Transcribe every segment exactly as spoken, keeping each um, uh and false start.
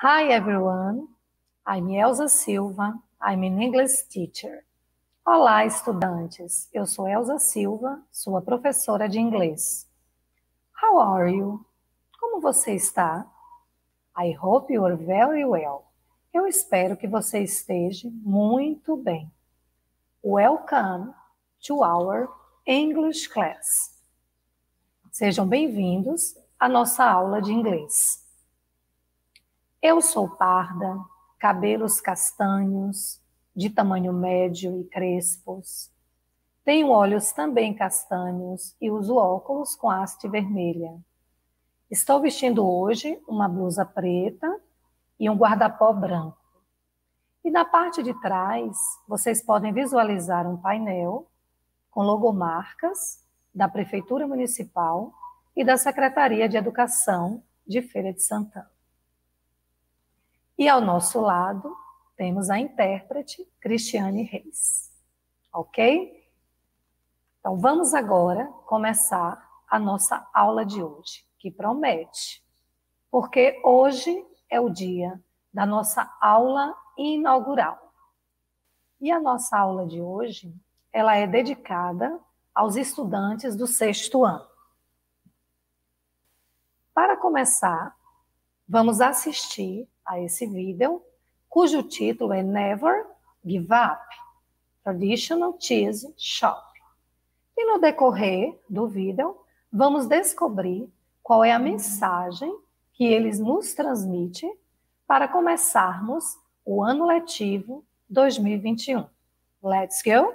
Hi everyone, I'm Elza Silva, I'm an English teacher. Olá, estudantes, eu sou Elza Silva, sua professora de inglês. How are you? Como você está? I hope you are very well. Eu espero que você esteja muito bem. Welcome to our English class. Sejam bem-vindos à nossa aula de inglês. Eu sou parda, cabelos castanhos, de tamanho médio e crespos. Tenho olhos também castanhos e uso óculos com haste vermelha. Estou vestindo hoje uma blusa preta e um guarda-pó branco. E na parte de trás, vocês podem visualizar um painel com logomarcas da Prefeitura Municipal e da Secretaria de Educação de Feira de Santana. E ao nosso lado, temos a intérprete Cristiane Reis. Ok? Então, vamos agora começar a nossa aula de hoje, que promete. Porque hoje é o dia da nossa aula inaugural. E a nossa aula de hoje, ela é dedicada aos estudantes do sexto ano. Para começar, vamos assistir a esse vídeo, cujo título é Never Give Up, Traditional Cheese Shop. E no decorrer do vídeo, vamos descobrir qual é a mensagem que eles nos transmitem para começarmos o ano letivo dois mil e vinte e um. Let's go!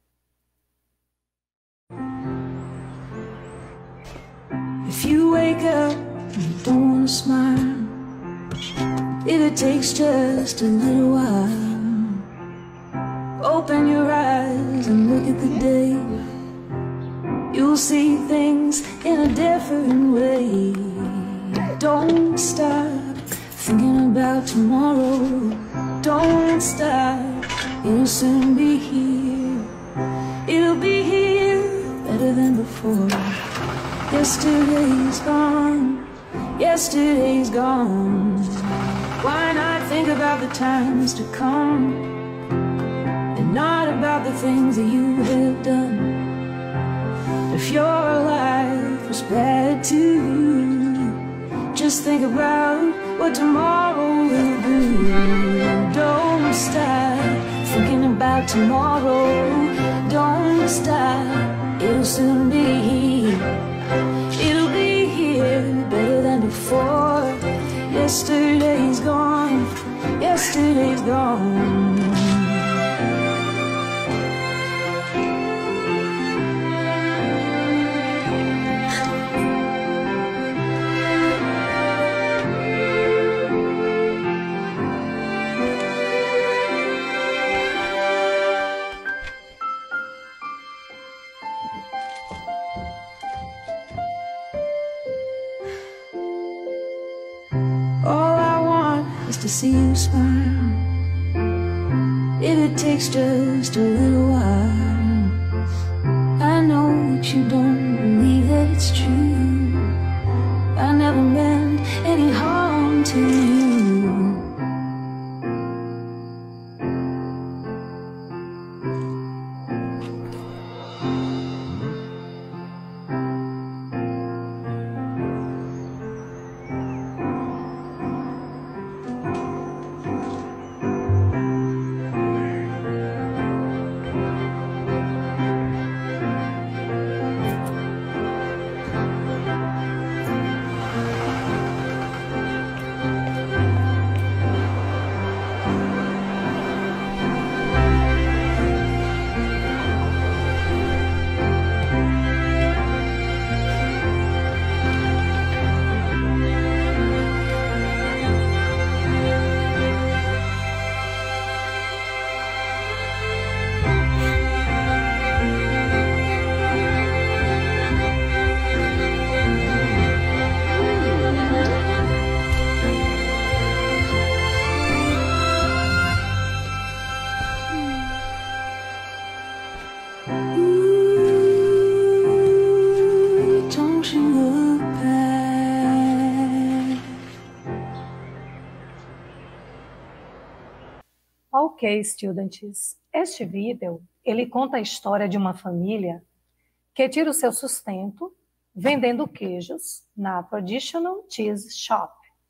If you wake up and you don't want to smile, if it takes just a little while, open your eyes and look at the day. You'll see things in a different way. Don't stop thinking about tomorrow. Don't stop, it'll soon be here. It'll be here better than before. Yesterday's gone, yesterday's gone. Why not think about the times to come, and not about the things that you have done? If your life was bad to you, just think about what tomorrow will do. Don't stop thinking about tomorrow. Don't stop, it'll soon be here. It'll be here better than before. Yesterday's gone, yesterday's gone. To see you smile, if it takes just a little while. I know that you don't believe that it's true. I never meant any harm to you. Ok, students. Este vídeo, ele conta a história de uma família que tira o seu sustento vendendo queijos na Traditional Cheese Shop.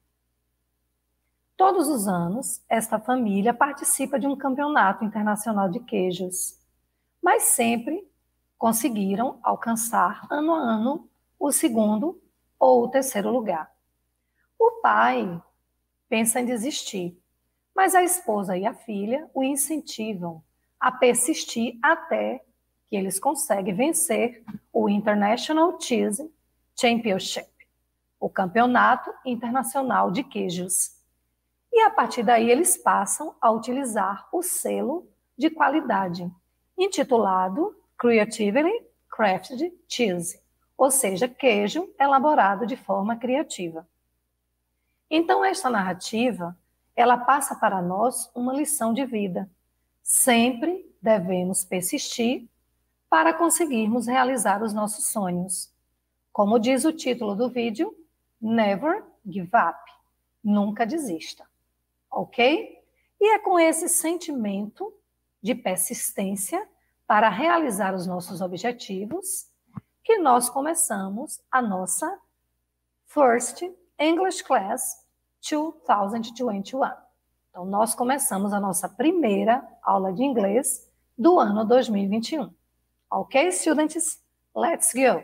Todos os anos, esta família participa de um campeonato internacional de queijos, mas sempre conseguiram alcançar ano a ano o segundo ou o terceiro lugar. O pai pensa em desistir, mas a esposa e a filha o incentivam a persistir até que eles conseguem vencer o International Cheese Championship, o campeonato internacional de queijos. E a partir daí eles passam a utilizar o selo de qualidade, intitulado Creatively Crafted Cheese, ou seja, queijo elaborado de forma criativa. Então, esta narrativa, ela passa para nós uma lição de vida. Sempre devemos persistir para conseguirmos realizar os nossos sonhos. Como diz o título do vídeo, Never Give Up, nunca desista, ok? E é com esse sentimento de persistência para realizar os nossos objetivos que nós começamos a nossa First English Class dois mil e vinte e um. Então, nós começamos a nossa primeira aula de inglês do ano dois mil e vinte e um. Ok, students? Let's go!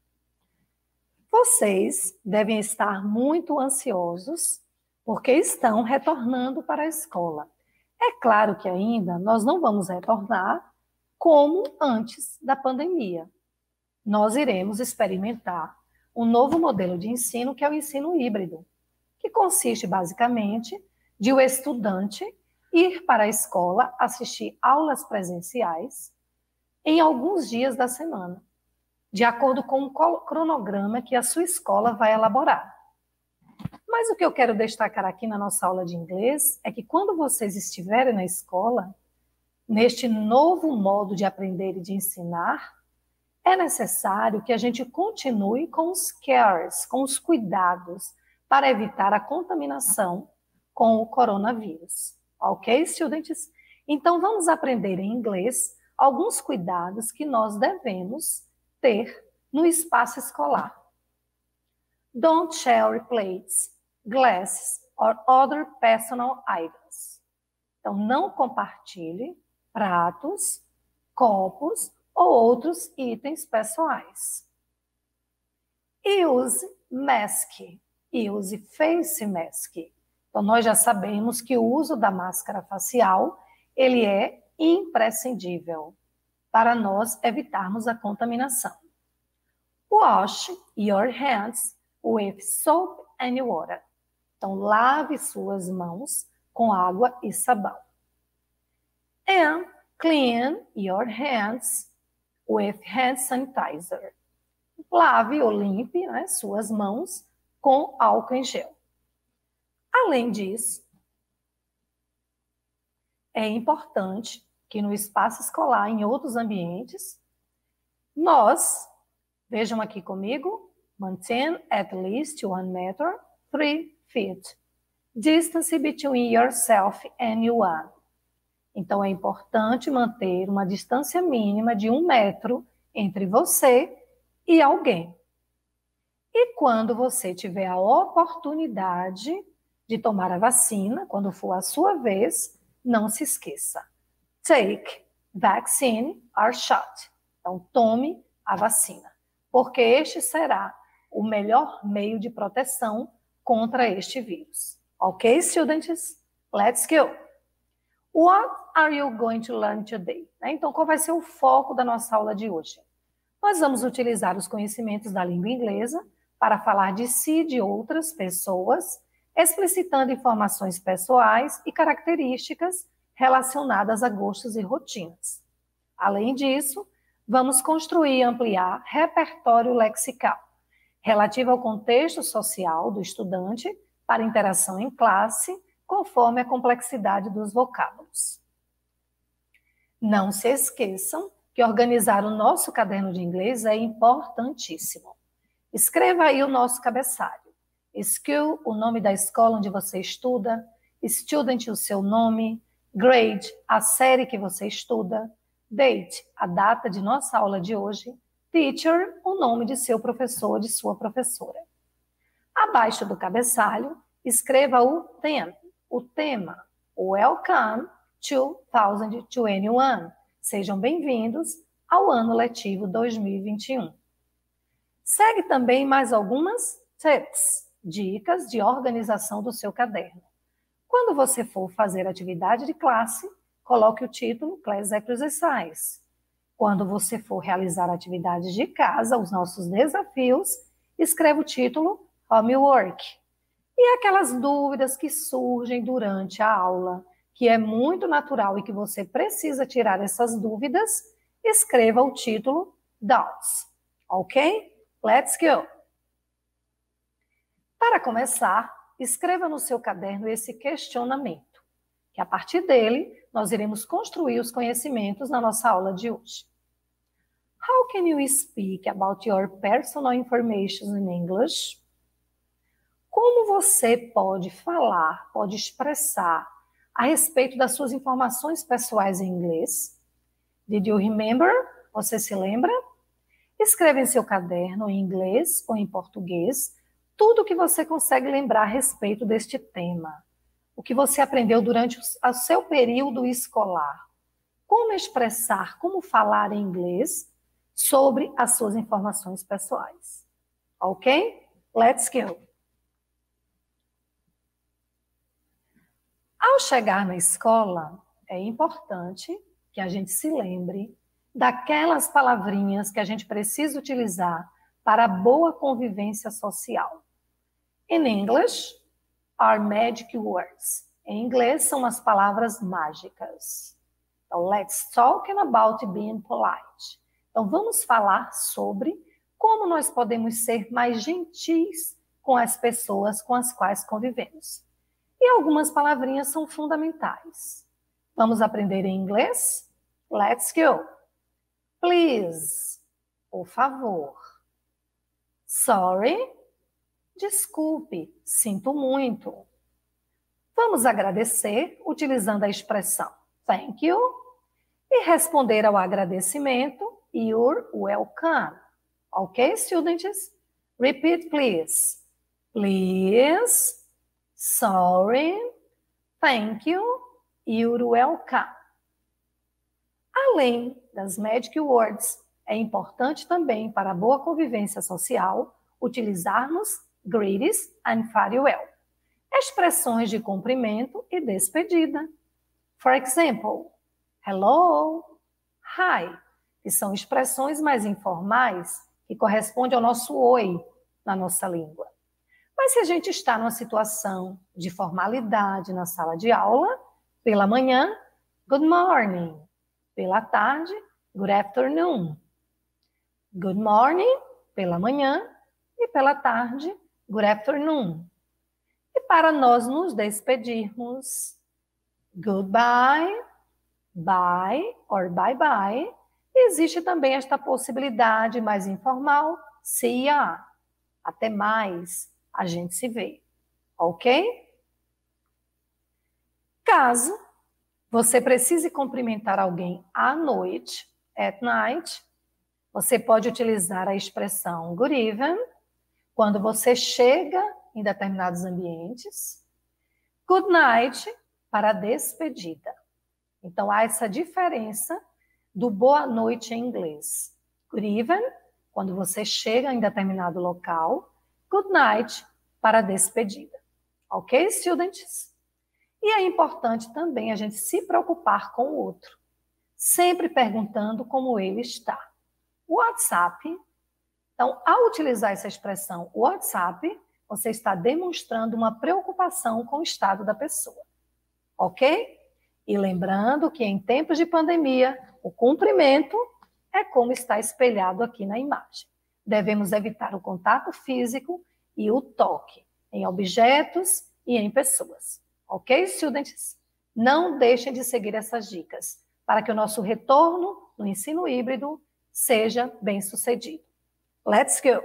Vocês devem estar muito ansiosos porque estão retornando para a escola. É claro que ainda nós não vamos retornar como antes da pandemia. Nós iremos experimentar um novo modelo de ensino, que é o ensino híbrido, que consiste basicamente de o estudante ir para a escola assistir aulas presenciais em alguns dias da semana, de acordo com o cronograma que a sua escola vai elaborar. Mas o que eu quero destacar aqui na nossa aula de inglês é que quando vocês estiverem na escola, neste novo modo de aprender e de ensinar, é necessário que a gente continue com os cares, com os cuidados, para evitar a contaminação com o coronavírus. Ok, students? Então, vamos aprender em inglês alguns cuidados que nós devemos ter no espaço escolar. Don't share plates, glasses or other personal items. Então, não compartilhe pratos, copos ou outros itens pessoais. Use mask. Use face mask. Então, nós já sabemos que o uso da máscara facial, ele é imprescindível para nós evitarmos a contaminação. Wash your hands with soap and water. Então, lave suas mãos com água e sabão. And clean your hands with hand sanitizer. Lave ou limpe, né, suas mãos com álcool em gel. Além disso, é importante que no espaço escolar, em outros ambientes, nós, vejam aqui comigo, maintain at least one meter, three feet. Distance between yourself and one. Então, é importante manter uma distância mínima de um metro entre você e alguém. E quando você tiver a oportunidade de tomar a vacina, quando for a sua vez, não se esqueça. Take vaccine or shot. Então, tome a vacina, porque este será o melhor meio de proteção contra este vírus. Ok, students? Let's go! What are you going to learn today? Então, qual vai ser o foco da nossa aula de hoje? Nós vamos utilizar os conhecimentos da língua inglesa para falar de si e de outras pessoas, explicitando informações pessoais e características relacionadas a gostos e rotinas. Além disso, vamos construir e ampliar repertório lexical, relativo ao contexto social do estudante para interação em classe, conforme a complexidade dos vocábulos. Não se esqueçam que organizar o nosso caderno de inglês é importantíssimo. Escreva aí o nosso cabeçalho. School, o nome da escola onde você estuda. Student, o seu nome. grade, a série que você estuda, date, a data de nossa aula de hoje, teacher, o nome de seu professor ou de sua professora. Abaixo do cabeçalho, escreva o theme, o tema, Welcome to dois mil e vinte e um. Sejam bem-vindos ao ano letivo dois mil e vinte e um. Segue também mais algumas tips, dicas de organização do seu caderno. Quando você for fazer atividade de classe, coloque o título Class Exercise. Quando você for realizar atividades de casa, os nossos desafios, escreva o título Homework. E aquelas dúvidas que surgem durante a aula, que é muito natural e que você precisa tirar essas dúvidas, escreva o título Doubts. Ok? Let's go! Para começar, escreva no seu caderno esse questionamento, que a partir dele nós iremos construir os conhecimentos na nossa aula de hoje. How can you speak about your personal information in English? Como você pode falar, pode expressar a respeito das suas informações pessoais em inglês? Did you remember? Você se lembra? Escreva em seu caderno em inglês ou em português tudo o que você consegue lembrar a respeito deste tema. O que você aprendeu durante o seu período escolar. Como expressar, como falar em inglês sobre as suas informações pessoais. Ok? Let's go! Ao chegar na escola, é importante que a gente se lembre daquelas palavrinhas que a gente precisa utilizar para a boa convivência social. In English, are magic words. Em inglês, são as palavras mágicas. Então, let's talk about being polite. Então, vamos falar sobre como nós podemos ser mais gentis com as pessoas com as quais convivemos. E algumas palavrinhas são fundamentais. Vamos aprender em inglês? Let's go! Please, por favor. Sorry, desculpe, sinto muito. Vamos agradecer utilizando a expressão thank you e responder ao agradecimento you're welcome. Ok, students? Repeat, please. Please, sorry, thank you, you're welcome. Além das magic words, é importante também para a boa convivência social utilizarmos greetings and farewell, expressões de cumprimento e despedida. For example, hello, hi, que são expressões mais informais que correspondem ao nosso oi na nossa língua. Mas se a gente está numa situação de formalidade na sala de aula, pela manhã, good morning. Pela tarde, good afternoon. Good morning, pela manhã, e pela tarde, good afternoon. E para nós nos despedirmos, goodbye, bye or bye-bye, existe também esta possibilidade mais informal, see ya, até mais, a gente se vê, ok? Caso você precise cumprimentar alguém à noite, at night, você pode utilizar a expressão good evening, quando você chega em determinados ambientes, good night, para a despedida. Então, há essa diferença do boa noite em inglês. Good evening, quando você chega em determinado local, good night, para a despedida. Ok, students? E é importante também a gente se preocupar com o outro, sempre perguntando como ele está. WhatsApp. Então, ao utilizar essa expressão WhatsApp, você está demonstrando uma preocupação com o estado da pessoa. Ok? E lembrando que em tempos de pandemia, o cumprimento é como está espelhado aqui na imagem. Devemos evitar o contato físico e o toque em objetos e em pessoas. Ok, students? Não deixem de seguir essas dicas para que o nosso retorno no ensino híbrido seja bem sucedido. Let's go!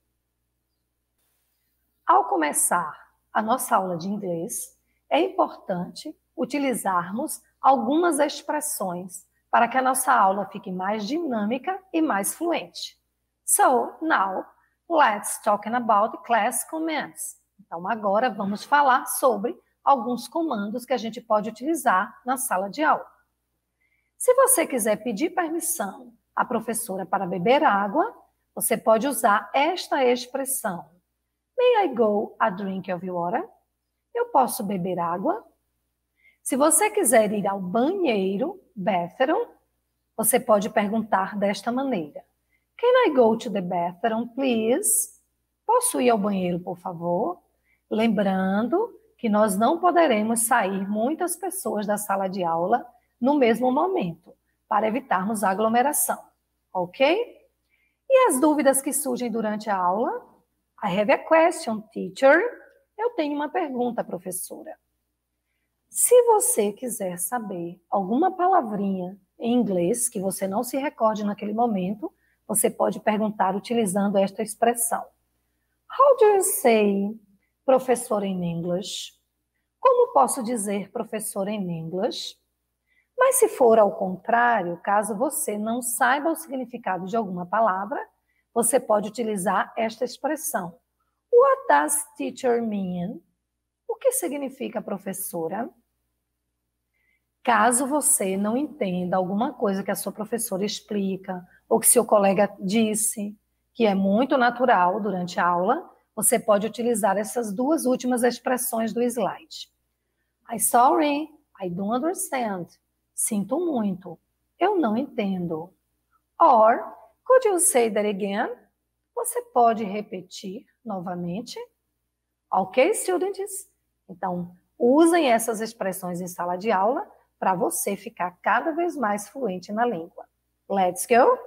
Ao começar a nossa aula de inglês, é importante utilizarmos algumas expressões para que a nossa aula fique mais dinâmica e mais fluente. So, now, let's talk about class commands. Então, agora vamos falar sobre alguns comandos que a gente pode utilizar na sala de aula. Se você quiser pedir permissão à professora para beber água, você pode usar esta expressão. May I go a drink of water? Eu posso beber água? Se você quiser ir ao banheiro, bathroom, você pode perguntar desta maneira. Can I go to the bathroom, please? Posso ir ao banheiro, por favor? Lembrando que nós não poderemos sair muitas pessoas da sala de aula no mesmo momento, para evitarmos aglomeração, ok? E as dúvidas que surgem durante a aula? I have a question, teacher. Eu tenho uma pergunta, professora. Se você quiser saber alguma palavrinha em inglês que você não se recorde naquele momento, você pode perguntar utilizando esta expressão. How do you say professor in English? Como posso dizer professor in English? Mas se for ao contrário, caso você não saiba o significado de alguma palavra, você pode utilizar esta expressão. What does teacher mean? O que significa professora? Caso você não entenda alguma coisa que a sua professora explica, ou que seu colega disse, que é muito natural durante a aula, você pode utilizar essas duas últimas expressões do slide. I'm sorry, I don't understand. Sinto muito, eu não entendo. Or, could you say that again? Você pode repetir novamente? Ok, students? Então, usem essas expressões em sala de aula para você ficar cada vez mais fluente na língua. Let's go!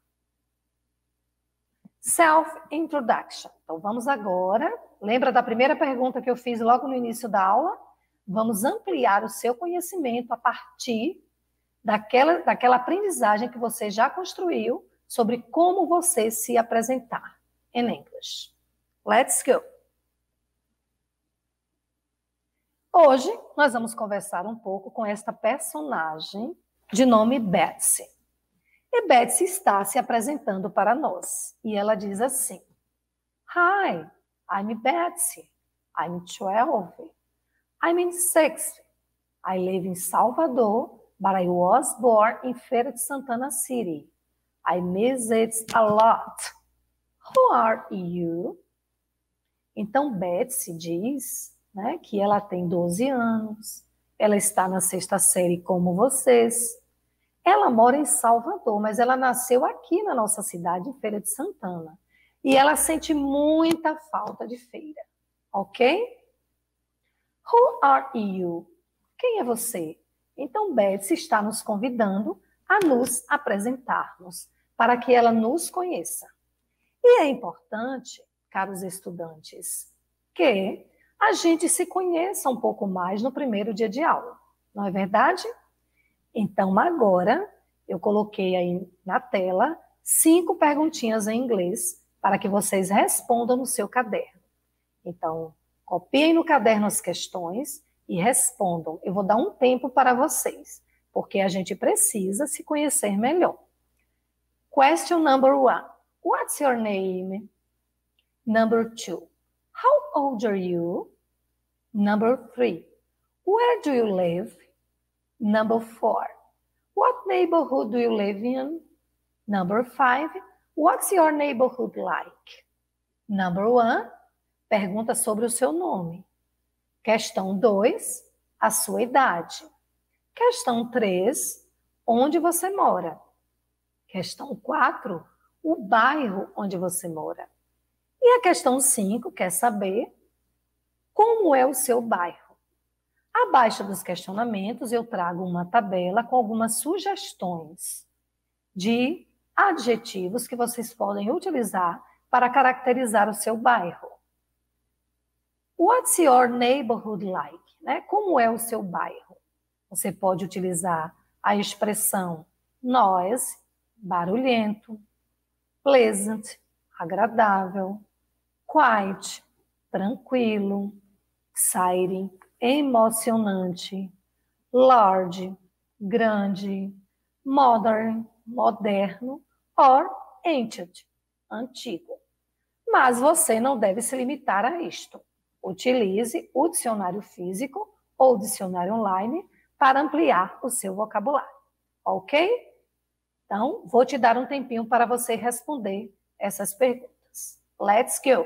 Self-introduction. Então, vamos agora. Lembra da primeira pergunta que eu fiz logo no início da aula? Vamos ampliar o seu conhecimento a partir daquela, daquela aprendizagem que você já construiu sobre como você se apresentar em English. Let's go! Hoje, nós vamos conversar um pouco com esta personagem de nome Betsy. E Betsy está se apresentando para nós. E ela diz assim, Hi, I'm Betsy. I'm twelve. I'm in sixth. I live in Salvador, but I was born in Feira de Santana City. I miss it a lot. Who are you? Então, Betsy diz, né, que ela tem doze anos, ela está na sexta série como vocês. Ela mora em Salvador, mas ela nasceu aqui na nossa cidade, em Feira de Santana. E ela sente muita falta de feira, ok? Who are you? Quem é você? Então, Betsy está nos convidando a nos apresentarmos, para que ela nos conheça. E é importante, caros estudantes, que a gente se conheça um pouco mais no primeiro dia de aula, não é verdade? Então, agora, eu coloquei aí na tela cinco perguntinhas em inglês para que vocês respondam no seu caderno. Então, copiem no caderno as questões e respondam. Eu vou dar um tempo para vocês, porque a gente precisa se conhecer melhor. Question number one. What's your name? Number two. How old are you? Number three. Where do you live? Number four. What neighborhood do you live in? Number five. What's your neighborhood like? Number one. Pergunta sobre o seu nome. Questão dois. A sua idade. Questão três. Onde você mora? Questão quatro. O bairro onde você mora. E a questão cinco quer saber como é o seu bairro. Abaixo dos questionamentos, eu trago uma tabela com algumas sugestões de adjetivos que vocês podem utilizar para caracterizar o seu bairro. What's your neighborhood like? Né? Como é o seu bairro? Você pode utilizar a expressão noise, barulhento, pleasant, agradável, quiet, tranquilo, exciting, emocionante, large, grande, modern, moderno, or ancient, antigo. Mas você não deve se limitar a isto. Utilize o dicionário físico ou dicionário online para ampliar o seu vocabulário, ok? Então, vou te dar um tempinho para você responder essas perguntas. Let's go!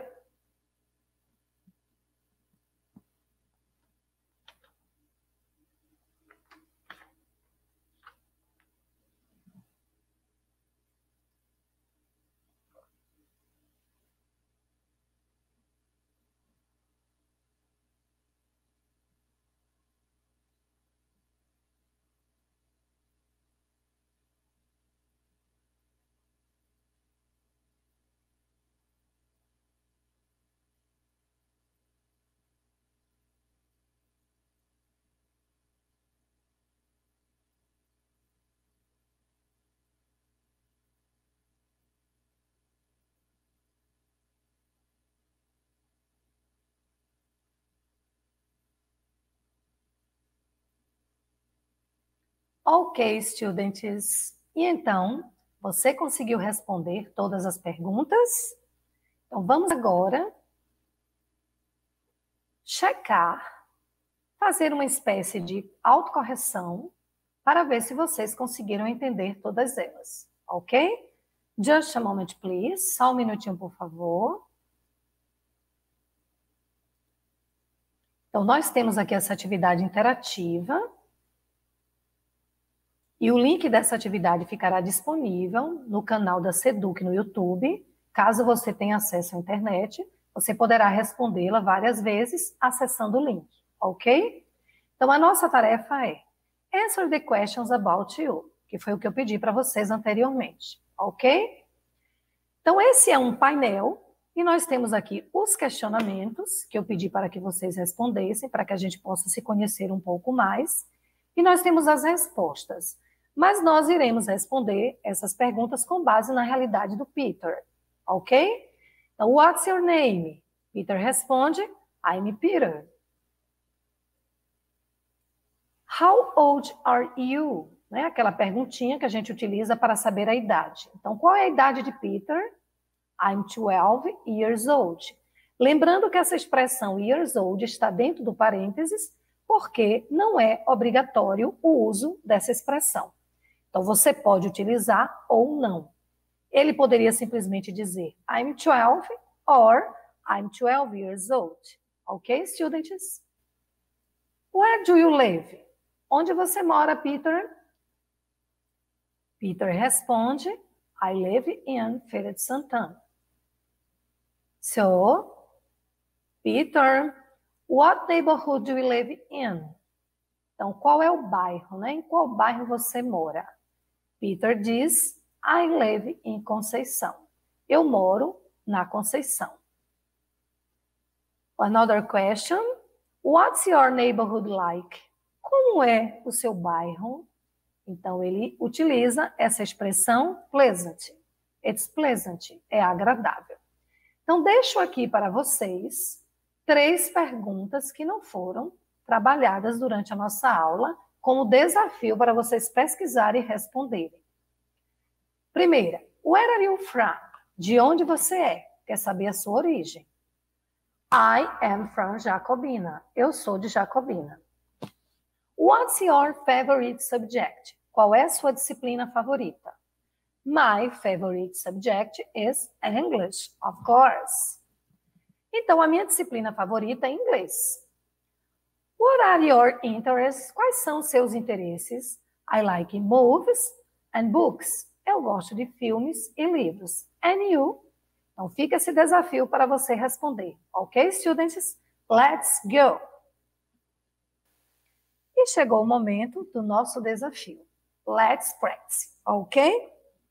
Ok, students. E então, você conseguiu responder todas as perguntas? Então, vamos agora checar, fazer uma espécie de autocorreção para ver se vocês conseguiram entender todas elas, ok? Just a moment, please. Só um minutinho, por favor. Então, nós temos aqui essa atividade interativa. E o link dessa atividade ficará disponível no canal da Seduc no YouTube. Caso você tenha acesso à internet, você poderá respondê-la várias vezes acessando o link, ok? Então, a nossa tarefa é Answer the questions about you, que foi o que eu pedi para vocês anteriormente, ok? Então, esse é um painel e nós temos aqui os questionamentos que eu pedi para que vocês respondessem, para que a gente possa se conhecer um pouco mais. E nós temos as respostas. Mas nós iremos responder essas perguntas com base na realidade do Peter, ok? Então, what's your name? Peter responde, I'm Peter. How old are you? Né? Aquela perguntinha que a gente utiliza para saber a idade. Então, qual é a idade de Peter? I'm twelve years old. Lembrando que essa expressão years old está dentro do parênteses, porque não é obrigatório o uso dessa expressão. Então, você pode utilizar ou não. Ele poderia simplesmente dizer I'm twelve or I'm twelve years old. Ok, students? Where do you live? Onde você mora, Peter? Peter responde, I live in Feira de Santana. So, Peter, what neighborhood do you live in? Então, qual é o bairro, né? Em qual bairro você mora? Peter diz, I live in Conceição. Eu moro na Conceição. Another question, what's your neighborhood like? Como é o seu bairro? Então, ele utiliza essa expressão pleasant. It's pleasant, é agradável. Então, deixo aqui para vocês três perguntas que não foram trabalhadas durante a nossa aula, como desafio para vocês pesquisarem e responderem. Primeira, where are you from? De onde você é? Quer saber a sua origem? I am from Jacobina. Eu sou de Jacobina. What's your favorite subject? Qual é a sua disciplina favorita? My favorite subject is English, of course. Então, a minha disciplina favorita é inglês. What are your interests? Quais são os seus interesses? I like movies and books. Eu gosto de filmes e livros. And you? Então, fica esse desafio para você responder. Ok, students? Let's go! E chegou o momento do nosso desafio. Let's practice, ok?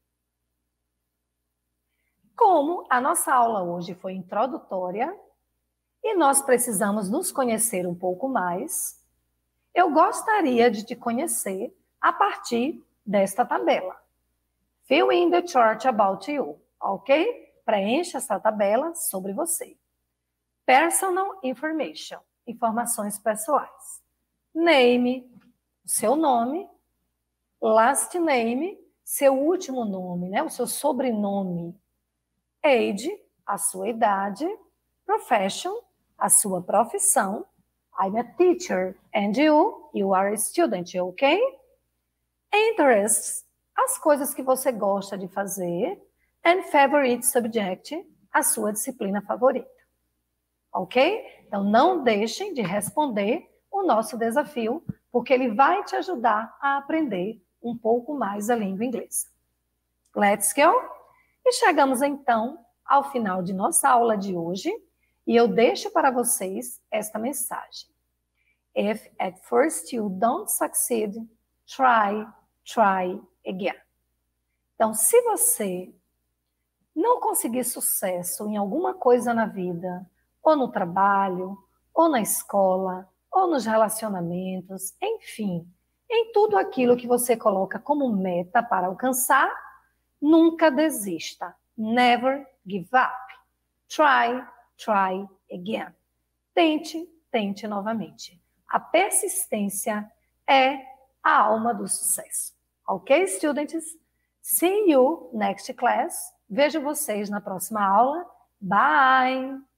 Como a nossa aula hoje foi introdutória e nós precisamos nos conhecer um pouco mais, eu gostaria de te conhecer a partir desta tabela. Fill in the chart about you, ok? Preencha essa tabela sobre você. Personal information, informações pessoais. Name, seu nome, last name, seu último nome, né? O seu sobrenome, age, a sua idade, profession, a sua profissão. I'm a teacher, and you, you are a student, ok? Interests, as coisas que você gosta de fazer, and favorite subject, a sua disciplina favorita, ok? Então, não deixem de responder o nosso desafio, porque ele vai te ajudar a aprender um pouco mais a língua inglesa. Let's go! E chegamos, então, ao final de nossa aula de hoje, e eu deixo para vocês esta mensagem. If at first you don't succeed, try, try again. Então, se você não conseguir sucesso em alguma coisa na vida, ou no trabalho, ou na escola, ou nos relacionamentos, enfim, em tudo aquilo que você coloca como meta para alcançar, nunca desista. Never give up. Try, try again. Tente, tente novamente. A persistência é a alma do sucesso. Ok, students? See you next class. Vejo vocês na próxima aula. Bye!